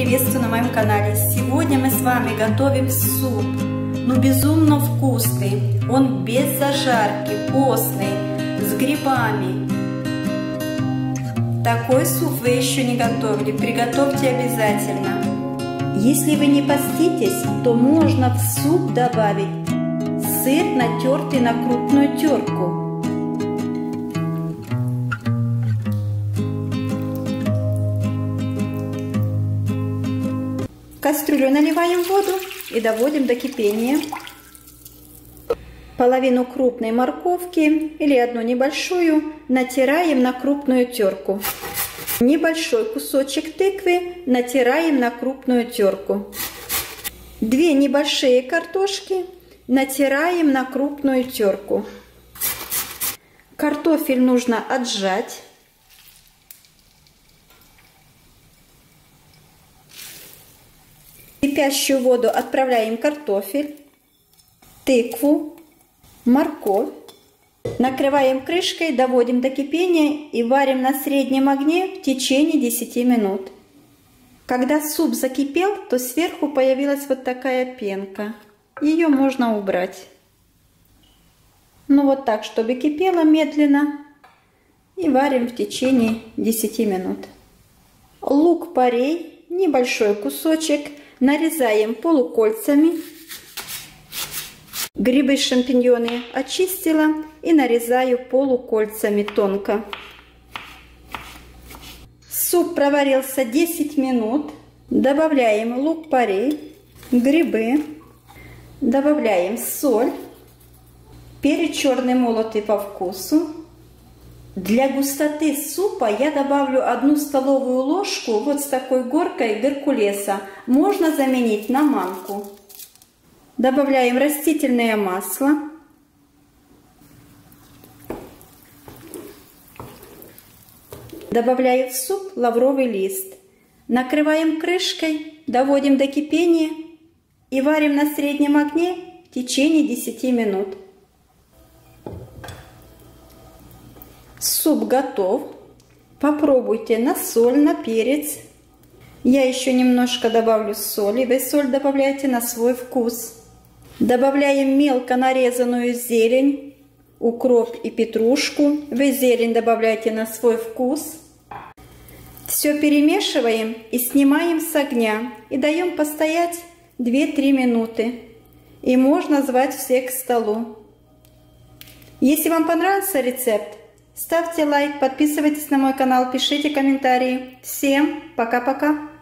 приветствую на моем канале. Сегодня мы с вами готовим суп. Ну, безумно вкусный. Он без зажарки, постный, с грибами. Такой суп вы еще не готовили. Приготовьте обязательно. Если вы не поститесь, то можно в суп добавить сыр, натертый на крупную терку. В кастрюлю наливаем воду и доводим до кипения. Половину крупной морковки или одну небольшую натираем на крупную терку. Небольшой кусочек тыквы натираем на крупную терку. 2 небольшие картошки натираем на крупную терку. Картофель нужно отжать. В кипящую воду отправляем картофель, тыкву, морковь. Накрываем крышкой, доводим до кипения и варим на среднем огне в течение 10 минут. Когда суп закипел, то сверху появилась вот такая пенка. Ее можно убрать. Ну вот так, чтобы кипело медленно. И варим в течение 10 минут. Лук-порей, небольшой кусочек, нарезаем полукольцами. Грибы, шампиньоны очистила и нарезаю полукольцами тонко. Суп проварился 10 минут. Добавляем лук-порей, грибы, добавляем соль, перец черный молотый по вкусу. Для густоты супа я добавлю 1 столовую ложку вот с такой горкой геркулеса. Можно заменить на манку. Добавляем растительное масло. Добавляю в суп лавровый лист. Накрываем крышкой, доводим до кипения и варим на среднем огне в течение 10 минут. Суп готов. Попробуйте на соль, на перец. Я еще немножко добавлю соли. Вы соль добавляйте на свой вкус. Добавляем мелко нарезанную зелень, укроп и петрушку. Вы зелень добавляйте на свой вкус. Все перемешиваем и снимаем с огня. И даем постоять 2-3 минуты. И можно звать всех к столу. Если вам понравился рецепт, ставьте лайк, подписывайтесь на мой канал, пишите комментарии. Всем пока-пока!